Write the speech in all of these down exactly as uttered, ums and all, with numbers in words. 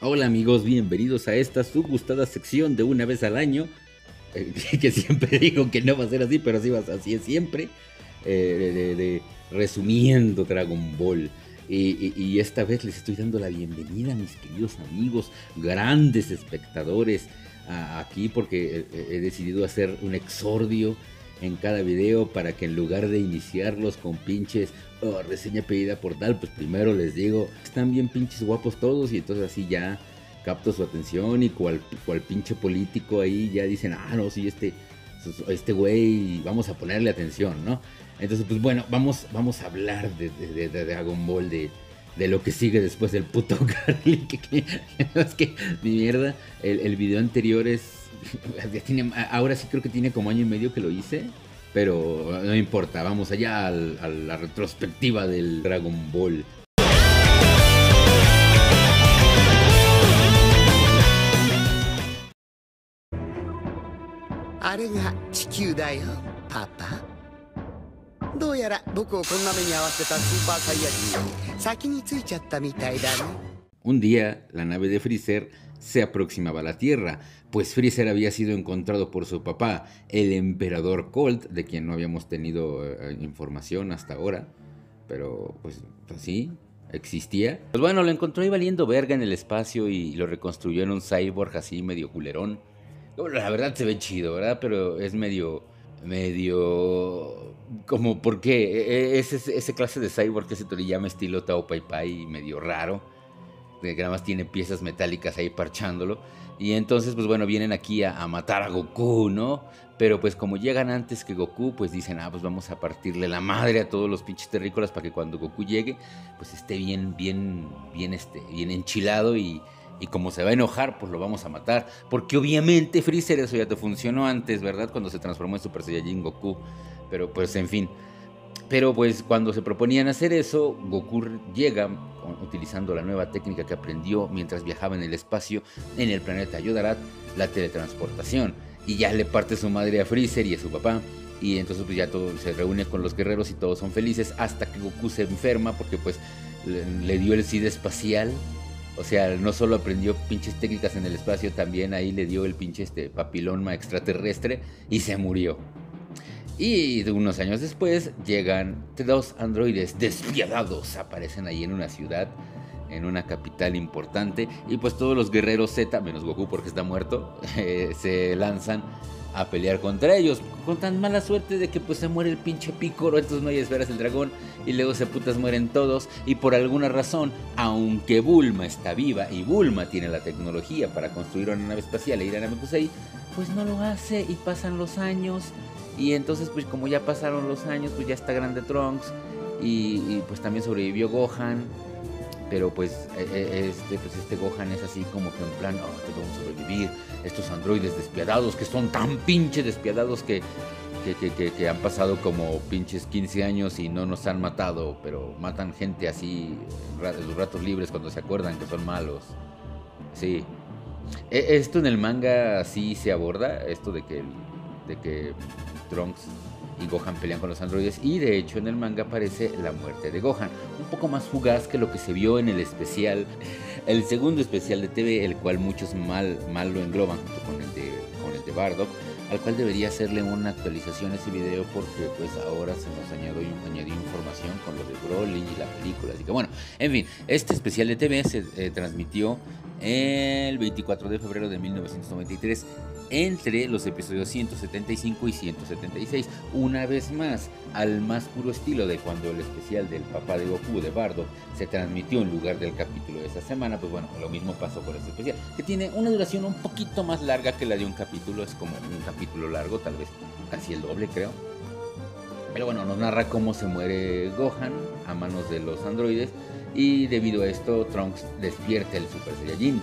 Hola amigos, bienvenidos a esta su gustada sección de una vez al año, eh, que siempre digo que no va a ser así, pero así, va, así es siempre, eh, de, de, de resumiendo Dragon Ball. Y, y, y esta vez les estoy dando la bienvenida a mis queridos amigos, grandes espectadores, a, aquí porque he, he decidido hacer un exordio en cada video para que en lugar de iniciarlos con pinches oh, reseña pedida por tal, pues primero les digo, están bien pinches guapos todos y entonces así ya capto su atención y cual, cual pinche político ahí ya dicen, ah no, sí, este este güey, vamos a ponerle atención, ¿no? Entonces pues bueno, vamos, vamos a hablar de, de, de, de Dragon Ball, de, de lo que sigue después del puto Garlic, que, que, es que mi mierda, el, el video anterior es tiene, ahora sí creo que tiene como año y medio que lo hice, pero no importa, vamos allá al, a la retrospectiva del Dragon Ball. Un día, la nave de Freezer se aproximaba a la Tierra, pues Freezer había sido encontrado por su papá, el Emperador Colt, de quien no habíamos tenido eh, información hasta ahora, pero pues sí, existía. Pues bueno, lo encontró ahí valiendo verga en el espacio y lo reconstruyó en un cyborg así medio culerón. La verdad se ve chido, ¿verdad? Pero es medio, medio, como, ¿por qué? Es ese, ese clase de cyborg que se Toriyama estilo Tao Pai Pai, medio raro, que nada más tiene piezas metálicas ahí parchándolo. Y entonces, pues bueno, vienen aquí a, a matar a Goku, ¿no? Pero pues como llegan antes que Goku, pues dicen, ah, pues vamos a partirle la madre a todos los pinches terrícolas para que cuando Goku llegue, pues esté bien, bien, bien, este, bien enchilado y... Y como se va a enojar, pues lo vamos a matar. Porque obviamente Freezer eso ya te funcionó antes, ¿verdad? Cuando se transformó en Super Saiyajin Goku. Pero pues en fin. Pero pues cuando se proponían hacer eso, Goku llega utilizando la nueva técnica que aprendió mientras viajaba en el espacio en el planeta Yodarat, la teletransportación. Y ya le parte su madre a Freezer y a su papá. Y entonces pues ya todo se reúne con los guerreros y todos son felices hasta que Goku se enferma porque pues le, le dio el SIDA espacial. O sea, no solo aprendió pinches técnicas en el espacio, también ahí le dio el pinche este papiloma extraterrestre y se murió. Y de unos años después llegan dos androides despiadados, aparecen ahí en una ciudad, en una capital importante, y pues todos los guerreros Z, menos Goku porque está muerto, eh, se lanzan a pelear contra ellos, con tan mala suerte de que pues se muere el pinche Piccolo, entonces no hay esferas del dragón, y luego se putas mueren todos, y por alguna razón, aunque Bulma está viva, y Bulma tiene la tecnología para construir una nave espacial e ir a Namekusei, pues no lo hace, y pasan los años, y entonces pues como ya pasaron los años, pues ya está grande Trunks, y, y pues también sobrevivió Gohan, pero pues este, pues este Gohan es así como que en plan, oh, te vamos a sobrevivir, estos androides despiadados que son tan pinche despiadados que, que, que, que, que han pasado como pinches quince años y no nos han matado, pero matan gente así en los ratos libres cuando se acuerdan que son malos. Sí. Esto en el manga sí se aborda, esto de que, de que Trunks y Gohan pelean con los androides, y de hecho en el manga aparece la muerte de Gohan, un poco más fugaz que lo que se vio en el especial, el segundo especial de T V, el cual muchos mal, mal lo engloban junto con el de, con el de Bardock, al cual debería hacerle una actualización a ese video porque pues ahora se nos añadió, añadió información con lo de Broly y la película, así que bueno, en fin, este especial de T V se eh, transmitió el veinticuatro de febrero de mil novecientos noventa y tres entre los episodios ciento setenta y cinco y ciento setenta y seis, una vez más al más puro estilo de cuando el especial del papá de Goku de Bardock se transmitió en lugar del capítulo de esa semana. Pues bueno, lo mismo pasó con este especial, que tiene una duración un poquito más larga que la de un capítulo, es como un capítulo largo, tal vez casi el doble creo. Pero bueno, nos narra cómo se muere Gohan a manos de los androides, y debido a esto Trunks despierta el Super Saiyajin.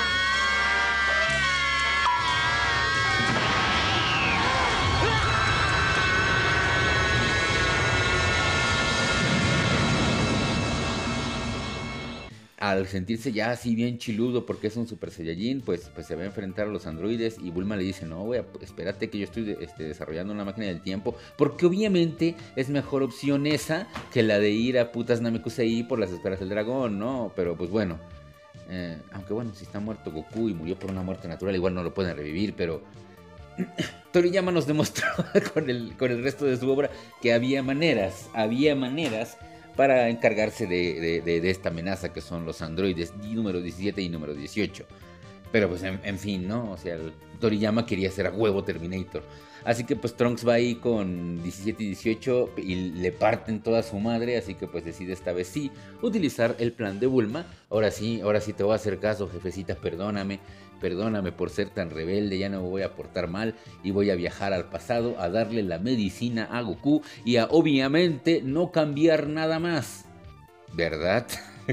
Al sentirse ya así bien chiludo porque es un Super Saiyajin, pues, pues se va a enfrentar a los androides, y Bulma le dice, no, güey, espérate que yo estoy este, desarrollando una máquina del tiempo, porque obviamente es mejor opción esa que la de ir a putas Namekusei por las esferas del dragón, ¿no? Pero pues bueno, Eh, aunque bueno, si está muerto Goku y murió por una muerte natural, igual no lo pueden revivir, pero Toriyama nos demostró con el, con el resto de su obra que había maneras, había maneras para encargarse de, de, de, de esta amenaza que son los androides número diecisiete y número dieciocho. Pero pues en, en fin, ¿no? O sea, el Toriyama quería ser a huevo Terminator. Así que pues Trunks va ahí con diecisiete y dieciocho y le parten toda su madre. Así que pues decide esta vez sí utilizar el plan de Bulma. Ahora sí, ahora sí te voy a hacer caso, jefecita, perdóname. Perdóname por ser tan rebelde, ya no me voy a portar mal. Y voy a viajar al pasado a darle la medicina a Goku. Y a obviamente no cambiar nada más, ¿verdad?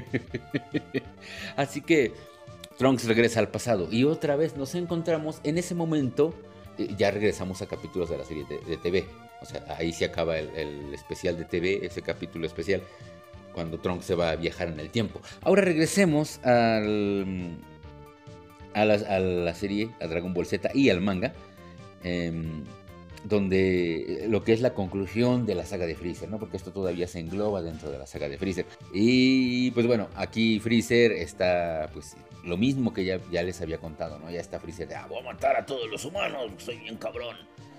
Así que Trunks regresa al pasado y otra vez nos encontramos en ese momento. eh, Ya regresamos a capítulos de la serie de, de T V. O sea, ahí se acaba el, el especial de T V, ese capítulo especial, cuando Trunks se va a viajar en el tiempo. Ahora regresemos al, a, la, a la serie, a Dragon Ball Z y al manga, eh, donde lo que es la conclusión de la saga de Freezer, ¿no? Porque esto todavía se engloba dentro de la saga de Freezer. Y pues bueno, aquí Freezer está pues lo mismo que ya, ya les había contado, ¿no? Ya está Freezer de, ah, voy a matar a todos los humanos, soy bien cabrón.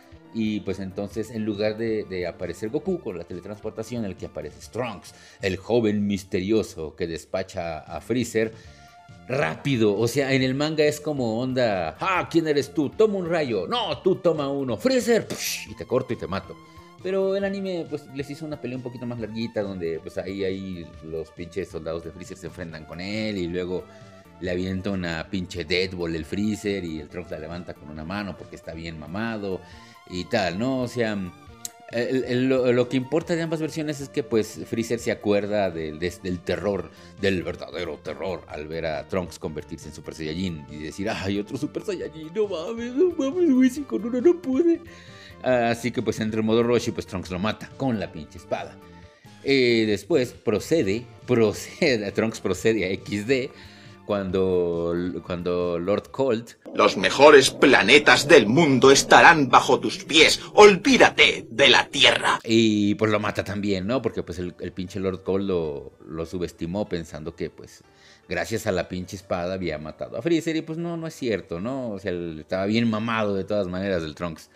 Y pues entonces en lugar de, de aparecer Goku con la teletransportación, el que aparece es Trunks, el joven misterioso que despacha a Freezer rápido. O sea, en el manga es como onda, ah, ¿quién eres tú? Toma un rayo. No, tú toma uno. Freezer, psh, y te corto y te mato. Pero el anime pues les hizo una pelea un poquito más larguita, donde pues ahí, ahí los pinches soldados de Freezer se enfrentan con él y luego le avienta una pinche Deadball el Freezer y el Trunks la levanta con una mano porque está bien mamado y tal, ¿no? O sea, el, el, lo, lo que importa de ambas versiones es que pues Freezer se acuerda de, de, del terror, del verdadero terror, al ver a Trunks convertirse en Super Saiyajin y decir, ay, otro Super Saiyajin, no mames, no mames, güey, si con uno no pude. Así que pues entre el modo Roshi, pues Trunks lo mata con la pinche espada. Eh, después procede, procede, Trunks procede a equis de cuando, cuando Lord Colt... Los mejores planetas del mundo estarán bajo tus pies. Olvídate de la Tierra. Y pues lo mata también, ¿no? Porque pues el, el pinche Lord Colt lo, lo subestimó pensando que pues gracias a la pinche espada había matado a Freezer. Y pues no, no es cierto, ¿no? O sea, él estaba bien mamado de todas maneras del Trunks.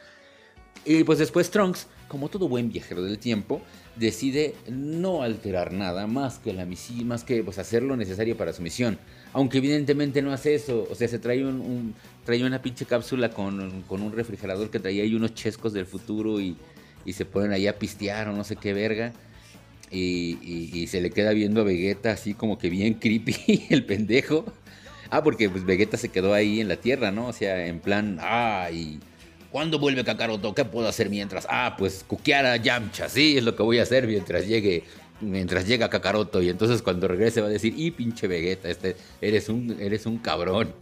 Y pues después Trunks, como todo buen viajero del tiempo, decide no alterar nada más que la misión, más que pues, hacer lo necesario para su misión. Aunque evidentemente no hace eso. O sea, se trae un, un trae una pinche cápsula con, con un refrigerador que traía ahí unos chescos del futuro y, y se ponen ahí a pistear o no sé qué verga. Y, y, y se le queda viendo a Vegeta así como que bien creepy el pendejo. Ah, porque pues Vegeta se quedó ahí en la Tierra, ¿no? O sea, en plan, ah, y... ¿cuándo vuelve Kakaroto? ¿Qué puedo hacer mientras? Ah, pues cuquear a Yamcha, sí, es lo que voy a hacer mientras llegue, mientras llega Kakaroto. Y entonces cuando regrese va a decir, y pinche Vegeta, este, eres un, eres un cabrón.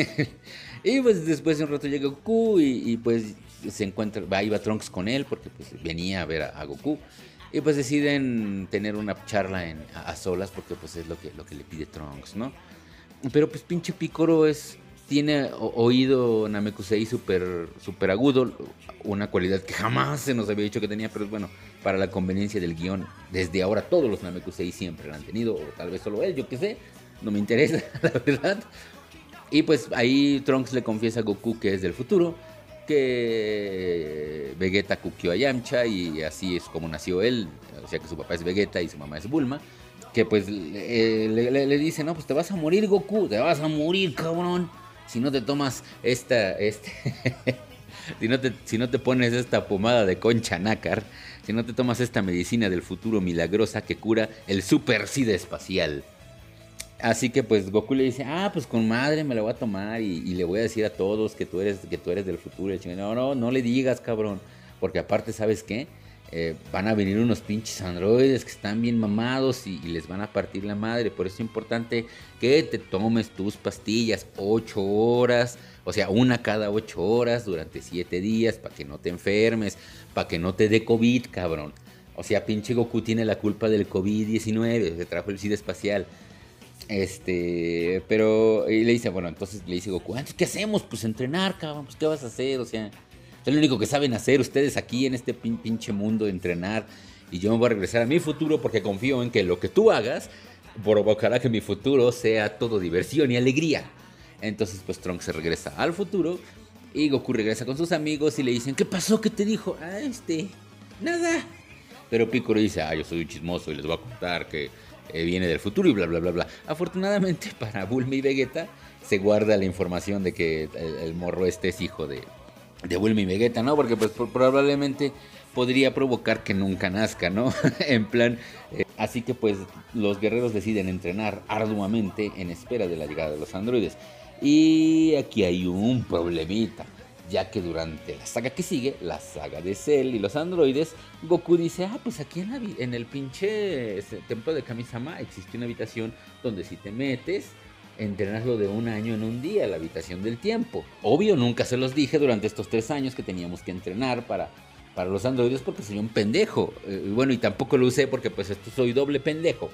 Y pues después de un rato llega Goku y, y pues se encuentra, va, iba Trunks con él porque pues venía a ver a, a Goku. Y pues deciden tener una charla en, a, a solas porque pues es lo que, lo que le pide Trunks, ¿no? Pero pues pinche Picoro es... tiene oído Namekusei súper super agudo, una cualidad que jamás se nos había dicho que tenía, pero bueno, para la conveniencia del guión, desde ahora todos los Namekusei siempre lo han tenido, o tal vez solo él, yo qué sé, no me interesa, la verdad. Y pues ahí Trunks le confiesa a Goku que es del futuro, que Vegeta cuqueó a Yamcha y así es como nació él, o sea que su papá es Vegeta y su mamá es Bulma. Que pues eh, le, le, le dice, no, pues te vas a morir, Goku, te vas a morir, cabrón. Si no te tomas esta, este, si, no te, si no te pones esta pomada de concha nácar, si no te tomas esta medicina del futuro milagrosa que cura el super SIDA espacial. Así que pues Goku le dice, ah, pues con madre me la voy a tomar y, y le voy a decir a todos que tú eres, que tú eres del futuro. Y el no, no, no le digas, cabrón, porque aparte, ¿sabes qué? Eh, van a venir unos pinches androides que están bien mamados y, y les van a partir la madre. Por eso es importante que te tomes tus pastillas ocho horas, o sea, una cada ocho horas durante siete días para que no te enfermes, para que no te dé COVID, cabrón. O sea, pinche Goku tiene la culpa del COVID diecinueve, se trajo el SIDA espacial. Este, pero y le dice, bueno, entonces le dice Goku, entonces, ¿qué hacemos? Pues entrenar, cabrón, pues ¿qué vas a hacer? O sea... es lo único que saben hacer ustedes aquí en este pin, pinche mundo, entrenar. Y yo me voy a regresar a mi futuro porque confío en que lo que tú hagas provocará que mi futuro sea todo diversión y alegría. Entonces pues Trunks se regresa al futuro y Goku regresa con sus amigos y le dicen, ¿qué pasó? ¿Qué te dijo? Ah, este, nada. Pero Piccolo dice, ah, yo soy un chismoso y les voy a contar que eh, viene del futuro y bla, bla, bla, bla. Afortunadamente para Bulma y Vegeta se guarda la información de que el, el morro este es hijo de, de Bulma y Vegeta, ¿no? Porque pues probablemente podría provocar que nunca nazca, ¿no? En plan, eh, así que pues los guerreros deciden entrenar arduamente en espera de la llegada de los androides. Y aquí hay un problemita, ya que durante la saga que sigue, la saga de Cell y los androides, Goku dice, ah, pues aquí en, la, en el pinche templo de Kami-sama existe una habitación donde si te metes, entrenarlo de un año en un día, la habitación del tiempo. Obvio, nunca se los dije durante estos tres años que teníamos que entrenar para, para los androides porque soy un pendejo. Eh, bueno, y tampoco lo usé porque pues esto soy doble pendejo.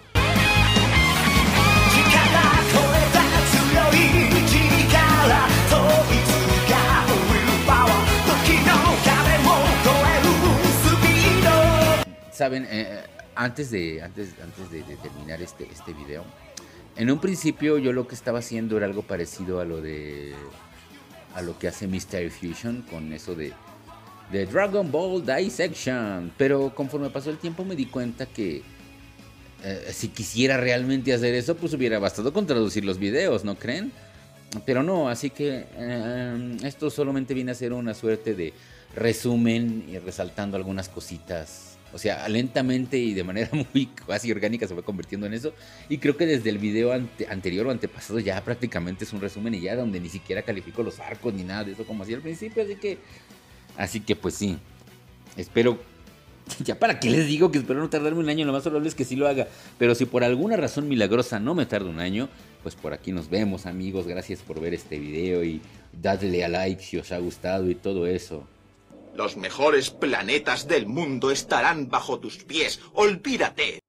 Saben, eh, antes, de, antes, antes de, de terminar este, este video, en un principio yo lo que estaba haciendo era algo parecido a lo de a lo que hace Mystery Fusion con eso de, de Dragon Ball Dissection. Pero conforme pasó el tiempo me di cuenta que eh, si quisiera realmente hacer eso, pues hubiera bastado con traducir los videos, ¿no creen? Pero no, así que eh, esto solamente viene a ser una suerte de resumen y resaltando algunas cositas. O sea, lentamente y de manera muy casi orgánica se fue convirtiendo en eso. Y creo que desde el video ante, anterior o antepasado ya prácticamente es un resumen y ya donde ni siquiera califico los arcos ni nada de eso como hacía al principio. Así que, así que pues sí, espero, ya para qué les digo que espero no tardarme un año, lo más probable es que sí lo haga. Pero si por alguna razón milagrosa no me tarda un año, pues por aquí nos vemos, amigos. Gracias por ver este video y dadle a like si os ha gustado y todo eso. Los mejores planetas del mundo estarán bajo tus pies. ¡Olvídate!